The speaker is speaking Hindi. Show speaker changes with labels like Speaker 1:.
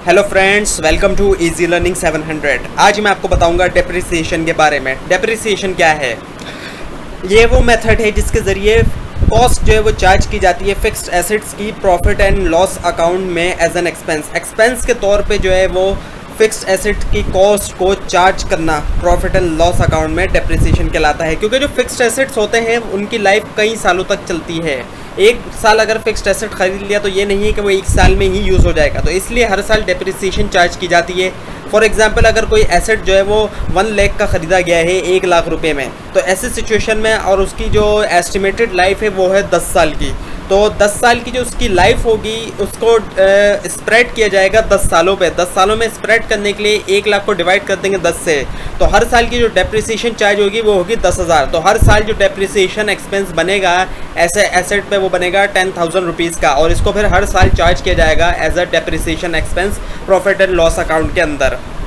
Speaker 1: Hello friends, welcome to easy learning 700। आज मैं आपको बताऊंगा डेप्रिसिएशन के बारे में। डेप्रिसिएशन क्या है? ये वो मेथड है जिसके ज़रिए कॉस्ट जो है वो चार्ज की जाती है फिक्स्ड एसेट्स की प्रॉफिट एंड लॉस अकाउंट में एज एन एक्सपेंस के तौर पे जो है वो फिक्स्ड एसेट की कॉस्ट को चार्ज करना प्रॉफिट एंड लॉस अकाउंट में डेप्रिसिएशन कहलाता है। क्योंकि जो फिक्स्ड एसेट्स होते हैं उनकी लाइफ कई सालों तक चलती है। एक साल अगर फिक्स्ड एसेट खरीद लिया तो ये नहीं है कि वो एक साल में ही यूज़ हो जाएगा, तो इसलिए हर साल डेप्रिसिएशन चार्ज की जाती है। फॉर एग्जांपल, अगर कोई एसेट जो है वो 1 लाख का ख़रीदा गया है 1 लाख रुपए में, तो ऐसी सिचुएशन में और उसकी जो एस्टिमेटेड लाइफ है वो है 10 साल की, तो 10 साल की जो उसकी लाइफ होगी उसको स्प्रेड किया जाएगा 10 सालों पे। 10 सालों में स्प्रेड करने के लिए 1 लाख को डिवाइड कर देंगे 10 से, तो हर साल की जो डेप्रिसिएशन चार्ज होगी वो होगी 10,000। तो हर साल जो डेप्रिसिएशन एक्सपेंस बनेगा ऐसे एसेट पे वो बनेगा 10,000 रुपीज़ का, और इसको फिर हर साल चार्ज किया जाएगा as a depreciation expense profit and loss account के अंदर।